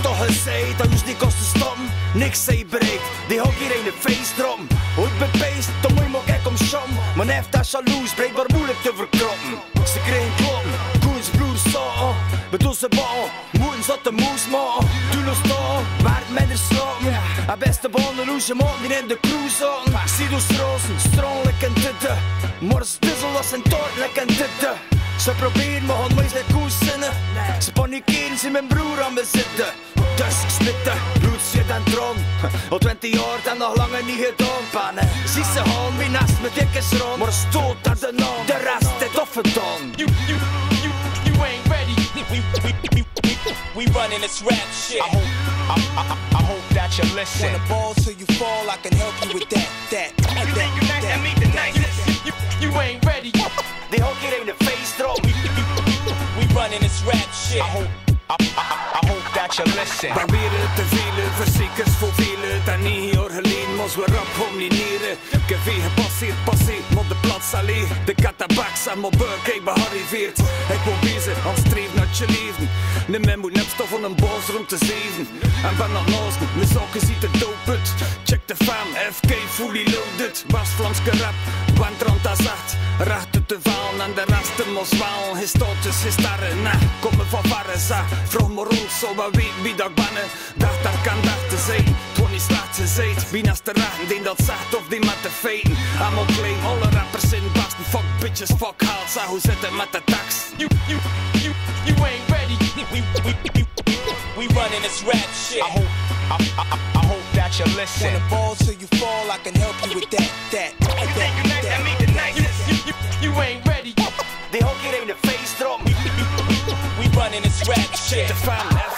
toch gezegd dat ons niet kost te stoppen. Niks zij bereikt, die hok hier in de feestdrom. Ooit bepeest, dan moet je maar kijken om sham. Maar heeft dat jaloers, blijkbaar moeilijk te verkroppen. Ze kregen kloppen, Koens broers staan. Bedoel ze baan, moeten ze de moes maken. Toen ons staan, waar het minder slapen. En beste banen, hoe je maakt niet in de crew zaten. Zie dus rozen, strongelijk en titten. Maar ze duzzelen als een toortelijk en titten. Ze proberen me gewoon nooit naar koers zinnen. Ze panikeren, ze mijn broer aan me zitten. Dus smitten, bloedshit en tron. Al 20 jaar en nog langer niet gedaan, pannen. Zie ze gaan, wie naast me dik is rond. Maar stoot naar de naam, de rest het of het dan. You ain't ready. We running this rap shit. I hope that you listen. Wanna ball till you fall, I can help you with that. You think you nice and meet the nicest? You ain't ready. Die hok hier in de feestdrom. We running this rap shit. I hope that you listen. Proberen te vielen, verzekers voor velen. Dan niet hier geleden, moest we rap om die nieren. Ik heb weer gepasseerd, op de plaats alleen. De katabaks aan mijn buik, ik ben gearriveerd. Ik wil bezig, aan streef naar je leven. De men moet nepstof van een boos rond te zeven. En ben aan noosten, mijn zaken ziet er dope uit. Check de fam, FK, fully loaded. Bas Vlamske rap, wandrand als zacht. Racht uit de vaan en de rest moest wel. Hij stoot dus, hij starren, nah, kom me van varren, zag. Vroeg me rond, zo wat weet wie dat ik ben. Dacht daar kan dat te zijn, toen is slaat gezegd. Wie naast de raad, die dat zegt of die met de feiten. I'm claim, alle rappers in Boston. Fuck bitches, fuck haal, zag hoe zit het met de tax. You ain't ready. We running this rap shit. I hope that you listen. Wanna ball till you fall, I can help you with that. You think you nice and meet the nicest? You ain't ready. Die hok hier in de feestdrom. We running this rap shit. The fam,